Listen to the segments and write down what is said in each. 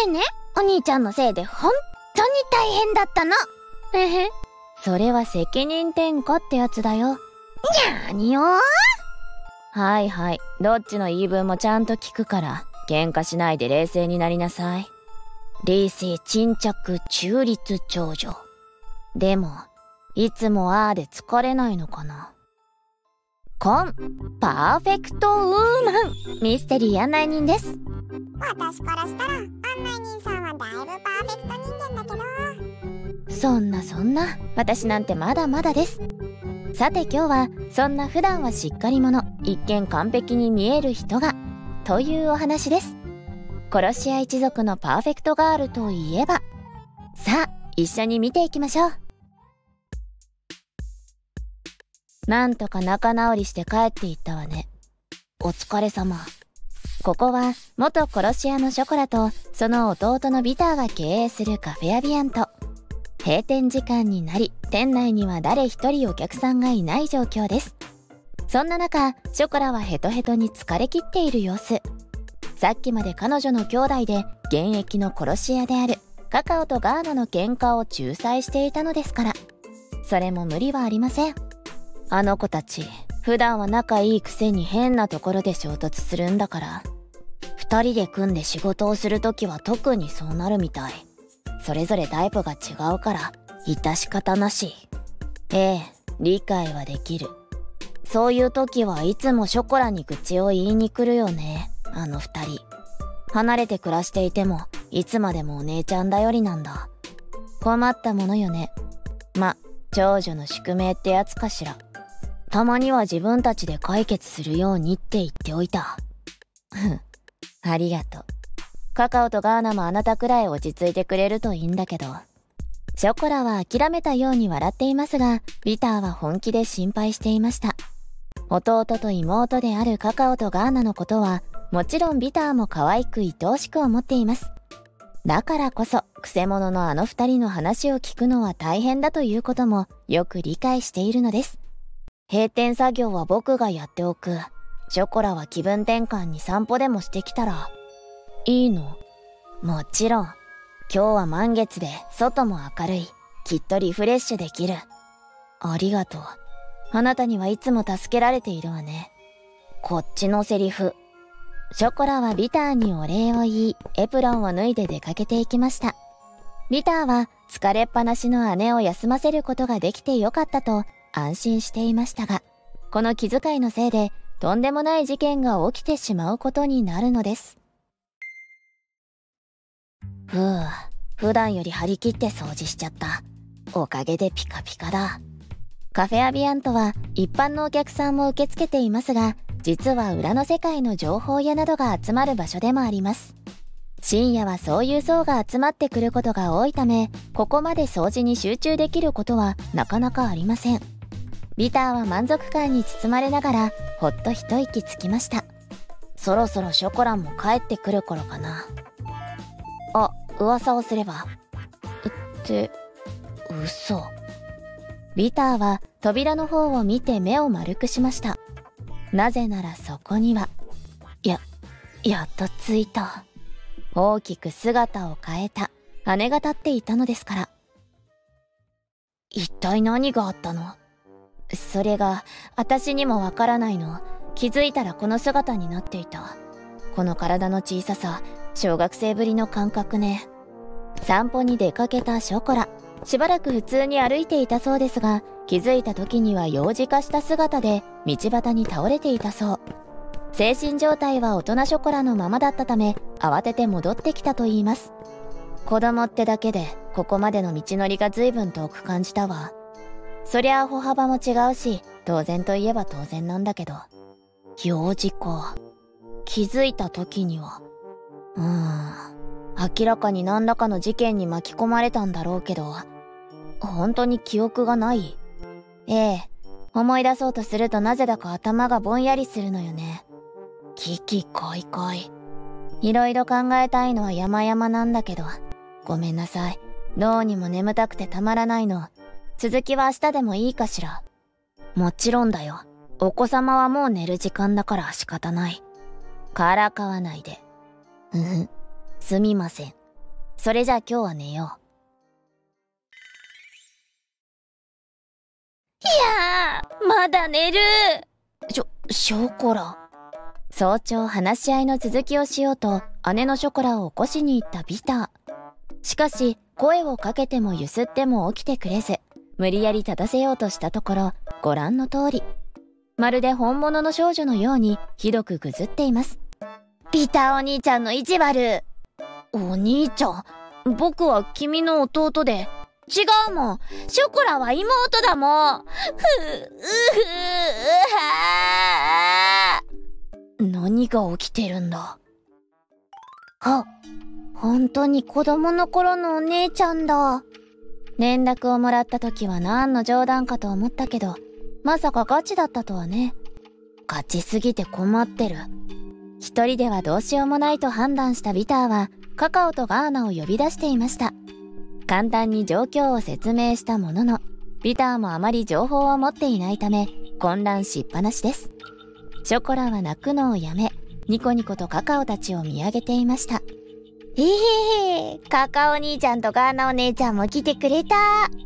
でね、お兄ちゃんのせいで本当に大変だったの。へへ。それは責任転嫁ってやつだよ。にゃーによー。はいはい、どっちの言い分もちゃんと聞くから、喧嘩しないで冷静になりなさい。冷静沈着中立長女。でも、いつもあーで疲れないのかな。コン、パーフェクトウーマン、ミステリー案内人です。 私からしたら、案内人さんはだいぶパーフェクト人間だけど。 そんな、私なんてまだまだです。さて今日は、そんな普段はしっかり者、一見完璧に見える人が、というお話です。殺し屋一族のパーフェクトガールといえば、さあ、一緒に見ていきましょう。なんとか仲直りして帰っていったわね。お疲れ様。ここは元殺し屋のショコラとその弟のビターが経営するカフェアビアント。閉店時間になり、店内には誰一人お客さんがいない状況です。そんな中、ショコラはヘトヘトに疲れ切っている様子。さっきまで彼女の兄弟で現役の殺し屋であるカカオとガーナの喧嘩を仲裁していたのですから。それも無理はありません。あの子たち、普段は仲いいくせに変なところで衝突するんだから。二人で組んで仕事をするときは特にそうなるみたい。それぞれタイプが違うから、致し方なし。ええ、理解はできる。そういう時はいつもショコラに愚痴を言いに来るよね、あの二人。離れて暮らしていても、いつまでもお姉ちゃん頼りなんだ。困ったものよね。ま、長女の宿命ってやつかしら。たまには自分たちで解決するようにって言っておいた。ありがとう。カカオとガーナもあなたくらい落ち着いてくれるといいんだけど。ショコラは諦めたように笑っていますが、ビターは本気で心配していました。弟と妹であるカカオとガーナのことは、もちろんビターも可愛く愛おしく思っています。だからこそ、くせ者のあの二人の話を聞くのは大変だということもよく理解しているのです。閉店作業は僕がやっておく。ショコラは気分転換に散歩でもしてきたら。いいの？もちろん。今日は満月で外も明るい。きっとリフレッシュできる。ありがとう。あなたにはいつも助けられているわね。こっちのセリフ。ショコラはビターにお礼を言い、エプロンを脱いで出かけていきました。ビターは疲れっぱなしの姉を休ませることができてよかったと安心していましたが、この気遣いのせいでとんでもない事件が起きてしまうことになるのです。普段より張り切って掃除しちゃった。おかげでピカピカだ。カフェアビアントは一般のお客さんも受け付けていますが、実は裏の世界の情報屋などが集まる場所でもあります。深夜はそういう層が集まってくることが多いため、ここまで掃除に集中できることはなかなかありません。ビターは満足感に包まれながら、ほっと一息つきました。そろそろショコラも帰ってくる頃かな。あ、噂をすれば。嘘。ビターは扉の方を見て目を丸くしました。なぜならそこには、やっと着いた。大きく姿を変えた姉が立っていたのですから。一体何があったの？それが私にもわからないの。気づいたらこの姿になっていた。この体の小ささ、小学生ぶりの感覚ね。散歩に出かけたショコラ。しばらく普通に歩いていたそうですが、気づいた時には幼児化した姿で道端に倒れていたそう。精神状態は大人ショコラのままだったため、慌てて戻ってきたといいます。子供ってだけでここまでの道のりが随分遠く感じたわ。そりゃあ歩幅も違うし、当然といえば当然なんだけど。幼児か。気づいた時には。明らかに何らかの事件に巻き込まれたんだろうけど、本当に記憶がない。ええ、思い出そうとするとなぜだか頭がぼんやりするのよね。キキコイコイ。いろいろ考えたいのは山々なんだけど、ごめんなさい。どうにも眠たくてたまらないの。続きは明日でもいいかしら。もちろんだよ。お子様はもう寝る時間だから仕方ない。からかわないで。すみません。 それじゃあ今日は寝よう。いやー、まだ寝る。ショコラ。早朝話し合いの続きをしようと姉のショコラを起こしに行ったビター。しかし声をかけてもゆすっても起きてくれず、無理やり立たせようとしたところ、ご覧の通り、まるで本物の少女のようにひどくぐずっています。ビターお兄ちゃんの意地悪。お兄ちゃん、僕は君の弟で。違うもん、ショコラは妹だもん。何が起きてるんだ。本当に子供の頃のお姉ちゃんだ。連絡をもらった時は何の冗談かと思ったけど、まさかガチだったとはね。ガチすぎて困ってる。一人ではどうしようもないと判断したビターはカカオとガーナを呼び出していました。簡単に状況を説明したものの、ビターもあまり情報を持っていないため混乱しっぱなしです。ショコラは泣くのをやめ、ニコニコとカカオたちを見上げていました。カカオ兄ちゃんとガーナお姉ちゃんも来てくれた。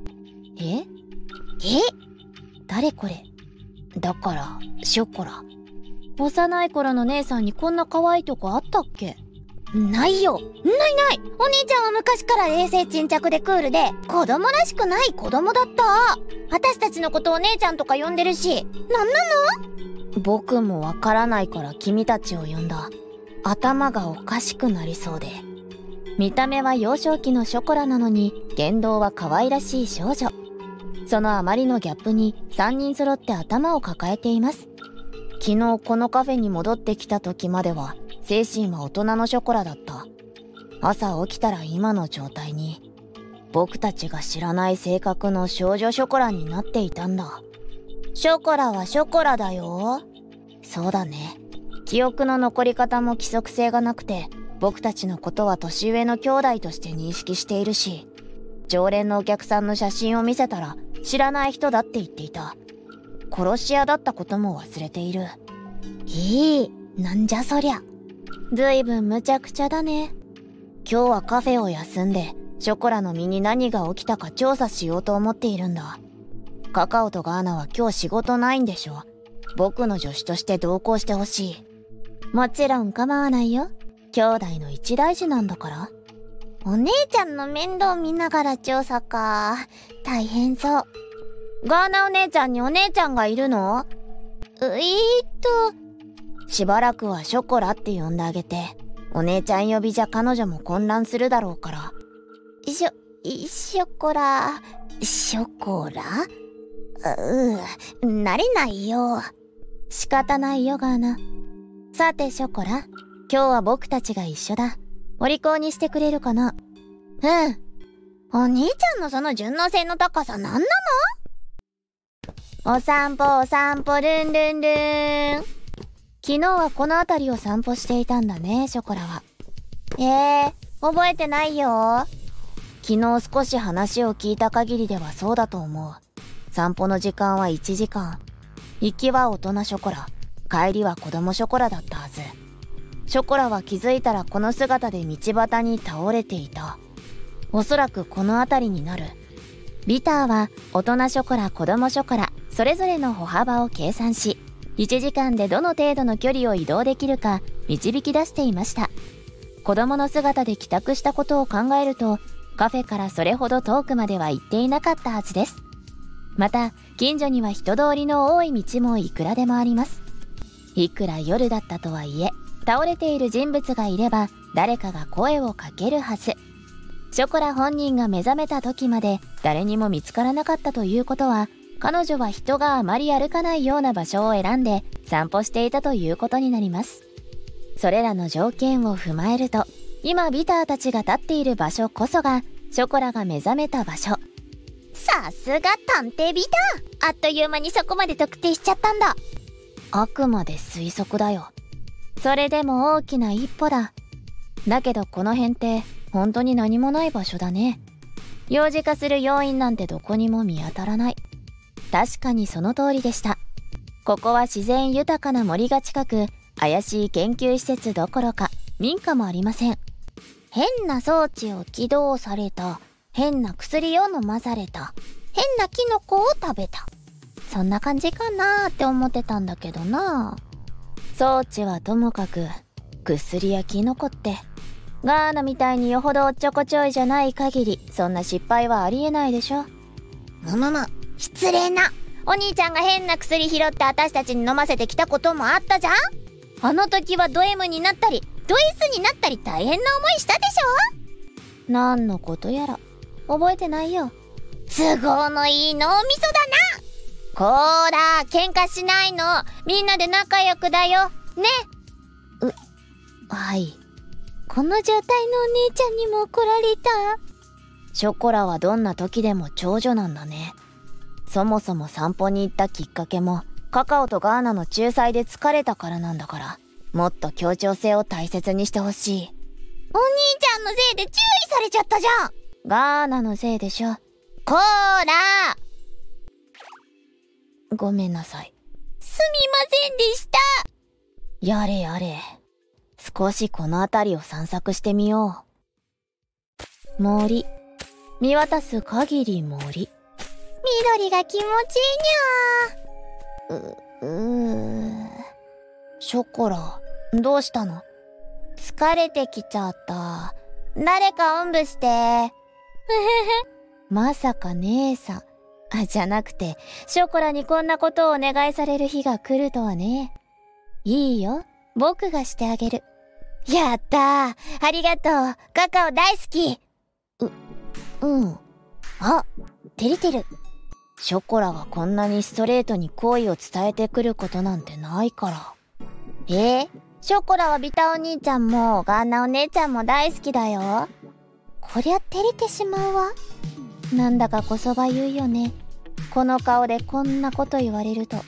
誰これ。だからショコラ。幼い頃の姉さんにこんな可愛いとこあったっけ。ないよ。ない。お兄ちゃんは昔から冷静沈着でクールで、子供らしくない子供だった。私たちのことお姉ちゃんとか呼んでるし。なんなの？僕もわからないから君たちを呼んだ。頭がおかしくなりそうで。見た目は幼少期のショコラなのに言動は可愛らしい少女。そのあまりのギャップに3人揃って頭を抱えています。昨日このカフェに戻ってきた時までは精神は大人のショコラだった。朝起きたら今の状態に。僕たちが知らない性格の少女ショコラになっていたんだ。ショコラはショコラだよ。そうだね。記憶の残り方も規則性がなくて、僕たちのことは年上の兄弟として認識しているし、常連のお客さんの写真を見せたら知らない人だって言っていた。殺し屋だったことも忘れている。なんじゃそりゃ。ずいぶん無茶苦茶だね。今日はカフェを休んでショコラの身に何が起きたか調査しようと思っているんだ。カカオとガーナは今日仕事ないんでしょ。僕の助手として同行してほしい。もちろん構わないよ。兄弟の一大事なんだから。お姉ちゃんの面倒見ながら調査か。大変そう。ガーナお姉ちゃんにお姉ちゃんがいるの？しばらくはショコラって呼んであげて。お姉ちゃん呼びじゃ彼女も混乱するだろうから。ショコラ。慣れないよ。仕方ないよガーナ。さてショコラ、今日は僕たちが一緒だ。お利口にしてくれるかな？お兄ちゃんのその順応性の高さなんなの？お散歩ルンルンルン。昨日はこの辺りを散歩していたんだね、ショコラは。覚えてないよ。昨日少し話を聞いた限りではそうだと思う。散歩の時間は1時間。行きは大人ショコラ、帰りは子供ショコラだったはず。ショコラは気づいたらこの姿で道端に倒れていた。おそらくこの辺りになる。ビターは大人ショコラ、子供ショコラそれぞれの歩幅を計算し、1時間でどの程度の距離を移動できるか導き出していました。子供の姿で帰宅したことを考えると、カフェからそれほど遠くまでは行っていなかったはずです。また近所には人通りの多い道もいくらでもあります。いくら夜だったとはいえ、倒れている人物がいれば誰かが声をかけるはず。ショコラ本人が目覚めた時まで誰にも見つからなかったということは、彼女は人があまり歩かないような場所を選んで散歩していたということになります。それらの条件を踏まえると、今ビターたちが立っている場所こそがショコラが目覚めた場所。さすが探偵ビター、あっという間にそこまで特定しちゃったんだ。あくまで推測だよ。それでも大きな一歩だ。だけどこの辺って本当に何もない場所だね。幼児化する要因なんてどこにも見当たらない。確かにその通りでした。ここは自然豊かな森が近く、怪しい研究施設どころか民家もありません。 変な装置を起動された。変な薬を飲まされた。変なキノコを食べた。そんな感じかなーって思ってたんだけどな。装置はともかく、薬やキノコって、ガーナみたいによほどおっちょこちょいじゃない限り、そんな失敗はありえないでしょ。 失礼な。お兄ちゃんが変な薬拾って私たちに飲ませてきたこともあったじゃん。あの時はド M になったりド S になったり大変な思いしたでしょ。何のことやら覚えてないよ。 都合のいい脳みそだな。こーら喧嘩しないの。みんなで仲良くだよね。 はい。この状態のお姉ちゃんにも怒られた。ショコラはどんな時でも長女なんだね。そもそも散歩に行ったきっかけもカカオとガーナの仲裁で疲れたからなんだから、もっと協調性を大切にしてほしい。 お兄ちゃんのせいで注意されちゃったじゃん。 ガーナのせいでしょ。 こーらごめんなさい。 すみませんでした。 やれやれ。少しこの辺りを散策してみよう。森。見渡す限り森。 緑が気持ちいいにゃショコラ、どうしたの？ 疲れてきちゃった。誰かおんぶして。 まさか姉さん。じゃなくて、ショコラにこんなことをお願いされる日が来るとはね。いいよ。僕がしてあげる。 やったー。ありがとう。カカオ大好き。 あ、照れてる。ショコラがこんなにストレートに好意を伝えてくることなんてないから。 ショコラはビタお兄ちゃんもガーナお姉ちゃんも大好きだよ。 こりゃ照れてしまうわ。なんだかこそば言うよね。この顔でこんなこと言われると。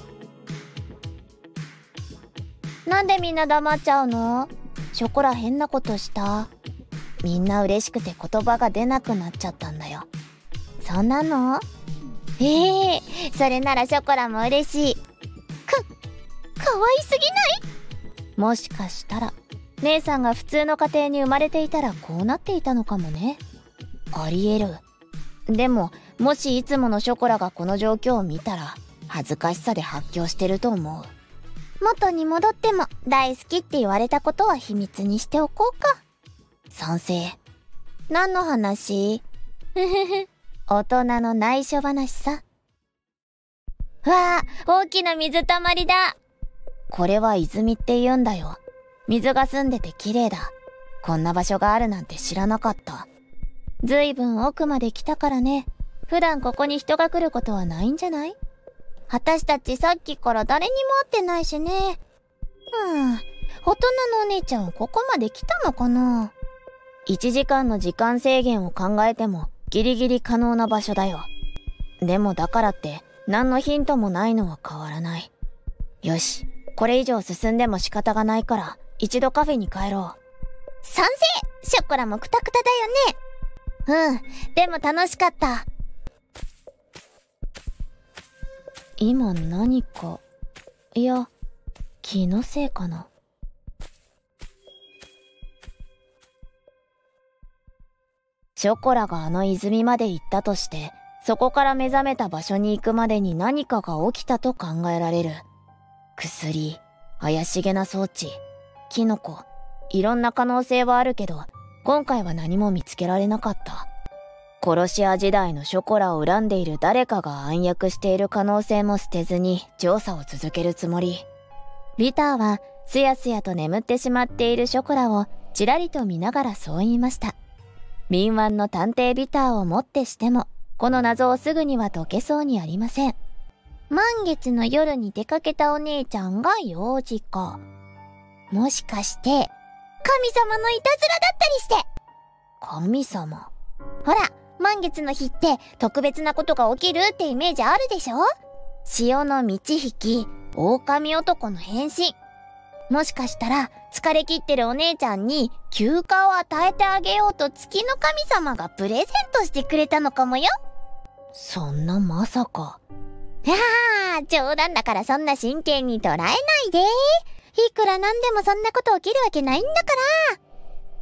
なんでみんな黙っちゃうの？ ショコラ変なことした？みんな嬉しくて言葉が出なくなっちゃったんだよ。 そんなの？それならショコラも嬉しい。かわいすぎない？ もしかしたら姉さんが普通の家庭に生まれていたらこうなっていたのかもね。ありえる。でももしいつものショコラがこの状況を見たら恥ずかしさで発狂してると思う。 元に戻っても大好きって言われたことは秘密にしておこうか。 賛成。 何の話？ 大人の内緒話さ。 わあ、大きな水たまりだ。 これは泉って言うんだよ。水が澄んでて綺麗だ。こんな場所があるなんて知らなかった。ずいぶん奥まで来たからね。普段ここに人が来ることはないんじゃない？ 私たちさっきから誰にも会ってないしね。大人のお姉ちゃんはここまで来たのかな ？1時間の時間制限を考えてもギリギリ可能な場所だよ。でもだからって何のヒントもないのは変わらない。よし、これ以上進んでも仕方がないから一度カフェに帰ろう。 賛成！ショコラもクタクタだよね。でも楽しかった。 今何か、いや、気のせいかな。ショコラがあの泉まで行ったとして、そこから目覚めた場所に行くまでに何かが起きたと考えられる。薬、怪しげな装置、キノコ、いろんな可能性はあるけど、今回は何も見つけられなかった。殺し屋時代のショコラを恨んでいる誰かが暗躍している可能性も捨てずに調査を続けるつもり。ビターはすやすやと眠ってしまっているショコラをちらりと見ながらそう言いました。敏腕の探偵ビターをもってしても、この謎をすぐには解けそうにありません。 満月の夜に出かけたお姉ちゃんが幼児か。もしかして、神様のいたずらだったりして。 神様？ ほら、満月の日って特別なことが起きるってイメージあるでしょ？潮の満ち引き、狼男の変身。もしかしたら疲れ切ってるお姉ちゃんに休暇を与えてあげようと月の神様がプレゼントしてくれたのかもよ。 そんなまさか。 冗談だからそんな真剣に捉えないで。いくらなんでもそんなこと起きるわけないんだか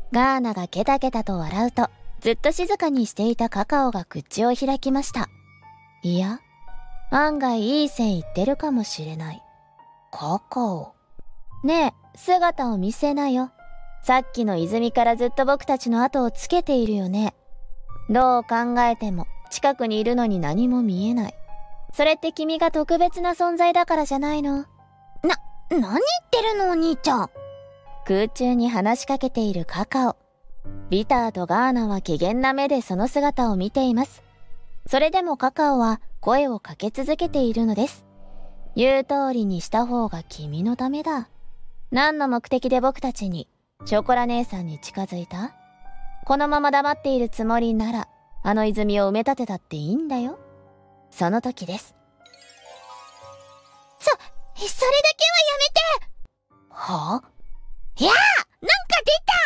ガーナがケタケタと笑うと、ずっと静かにしていたカカオが口を開きました。いや、案外いい線いってるかもしれない。カカオ。ねえ、姿を見せなよ。さっきの泉からずっと僕たちの後をつけているよね。どう考えても近くにいるのに何も見えない。それって君が特別な存在だからじゃないの？ 何言ってるのお兄ちゃん。 空中に話しかけているカカオ。ビターとガーナは機嫌な目でその姿を見ています。それでもカカオは声をかけ続けているのです。言う通りにした方が君のためだ。何の目的で僕たちにショコラ姉さんに近づいた？このまま黙っているつもりなら、あの泉を埋め立てたっていいんだよ。その時です。 それだけはやめて！ はあ？ いやー、なんか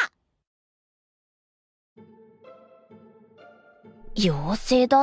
出た！妖精だって。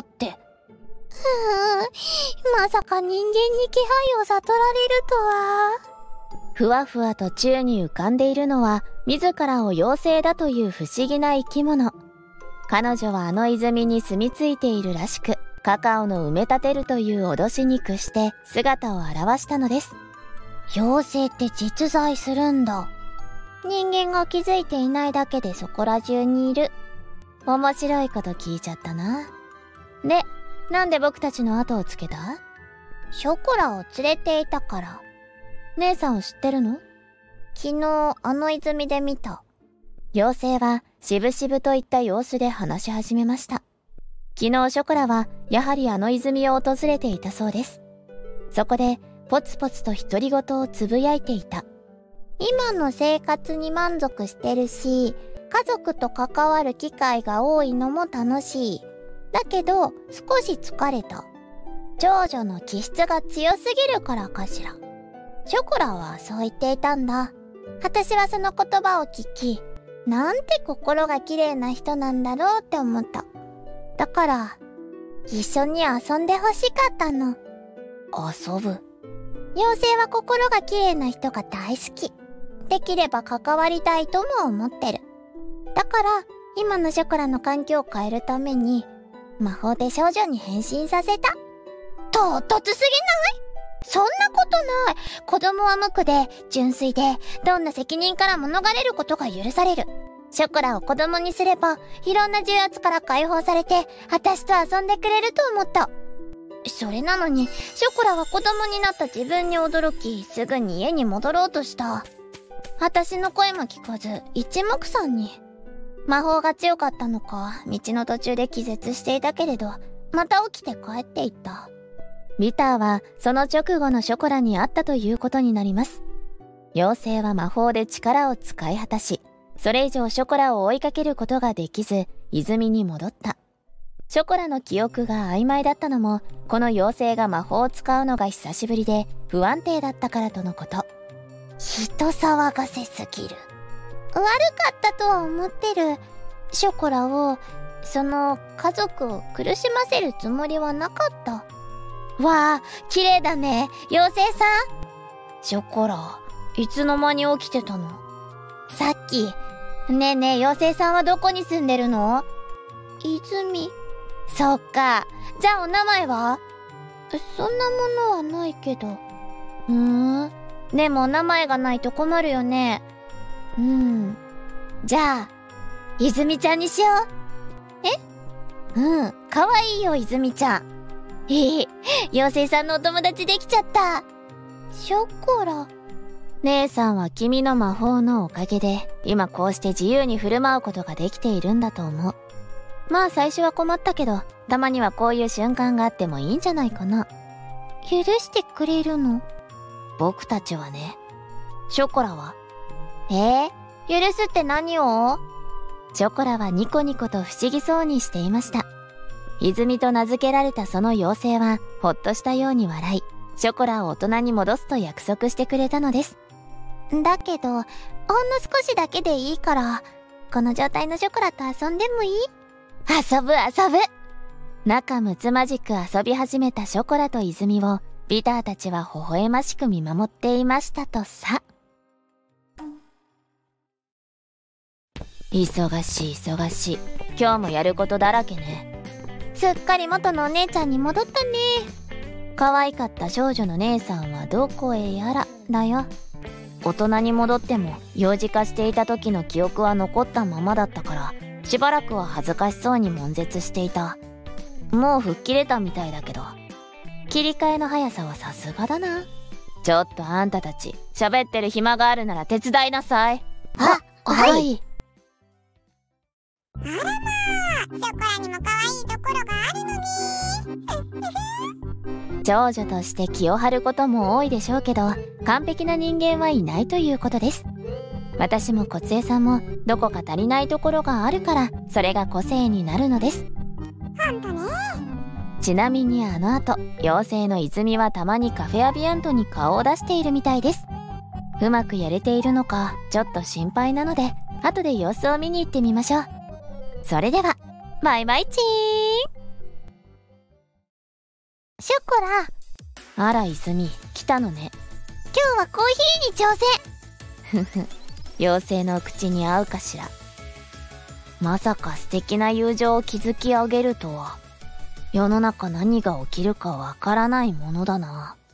まさか人間に気配を悟られるとは。 ふわふわと宙に浮かんでいるのは、自らを妖精だという不思議な生き物。彼女はあの泉に住み着いているらしく、カカオの埋め立てるという脅しに屈して姿を現したのです。 妖精って実在するんだ。人間が気づいていないだけでそこら中にいる。 面白いこと聞いちゃったな。で、なんで僕たちの後をつけた？ ショコラを連れていたから。 姉さんを知ってるの？ 昨日あの泉で見た。 妖精は渋々といった様子で話し始めました。昨日ショコラはやはりあの泉を訪れていたそうです。そこでポツポツと独り言をつぶやいていた。 今の生活に満足してるし、家族と関わる機会が多いのも楽しい。だけど少し疲れた。長女の気質が強すぎるからかしら。ショコラはそう言っていたんだ。私はその言葉を聞き、なんて心が綺麗な人なんだろうって思った。だから、一緒に遊んでほしかったの。 遊ぶ？ 妖精は心が綺麗な人が大好き。できれば関わりたいとも思ってる。だから、今のショコラの環境を変えるために、魔法で少女に変身させた。唐突すぎない？そんなことない。子供は無垢で、純粋で、どんな責任からも逃れることが許される。ショコラを子供にすれば、いろんな重圧から解放されて、私と遊んでくれると思った。それなのに、ショコラは子供になった自分に驚き、すぐに家に戻ろうとした。私の声も聞かず、一目散に。魔法が強かったのか、道の途中で気絶していたけれど、また起きて帰っていった。 ビターはその直後のショコラに会ったということになります。妖精は魔法で力を使い果たし、それ以上ショコラを追いかけることができず、泉に戻った。ショコラの記憶が曖昧だったのも、この妖精が魔法を使うのが久しぶりで不安定だったからとのこと。 人騒がせすぎる。悪かったとは思ってる。ショコラを、その家族を苦しませるつもりはなかった。わあ、綺麗だね、妖精さん。 ショコラ、いつの間に起きてたの？ さっき。ねえねえ、妖精さんはどこに住んでるの？泉。そっか。じゃあお名前は？そんなものはないけど。でもお名前がないと困るよね。じゃあ、泉ちゃんにしよう。かわいいよ、泉ちゃん。妖精さんのお友達できちゃった。ショコラ。 姉さんは君の魔法のおかげで、今こうして自由に振る舞うことができているんだと思う。まあ最初は困ったけど、たまにはこういう瞬間があってもいいんじゃないかな。 許してくれるの？ 僕たちはね。ショコラは？ 許すって何を？ ショコラはニコニコと不思議そうにしていました。泉と名付けられたその妖精はほっとしたように笑い、ショコラを大人に戻すと約束してくれたのです。 だけど、ほんの少しだけでいいから、この状態のショコラと遊んでもいい？遊ぶ。 仲睦まじく遊び始めたショコラと泉をビターたちは微笑ましく見守っていましたとさ。 忙しい忙しい。今日もやることだらけね。 すっかり元のお姉ちゃんに戻ったね。 可愛かった少女の姉さんはどこへやらだよ。大人に戻っても幼児化していた時の記憶は残ったままだったから、しばらくは恥ずかしそうに悶絶していた。もう吹っ切れたみたいだけど、切り替えの速さはさすがだな。ちょっとあんたたち、喋ってる暇があるなら手伝いなさい。 はい。 あらまあ、ショコラにも可愛いところがあるのね。 長女として気を張ることも多いでしょうけど、完璧な人間はいないということです。私もこつえさんもどこか足りないところがあるから、それが個性になるのです。 ほんとね。 ちなみにあの後、妖精の泉はたまにカフェアビアントに顔を出しているみたいです。うまくやれているのかちょっと心配なので、後で様子を見に行ってみましょう。それではバイバイチーン。 ショコラ、 あら泉、来たのね。 今日はコーヒーに挑戦。 ふふ、妖精の口に合うかしら。まさか素敵な友情を築き上げるとは。世の中何が起きるかわからないものだな。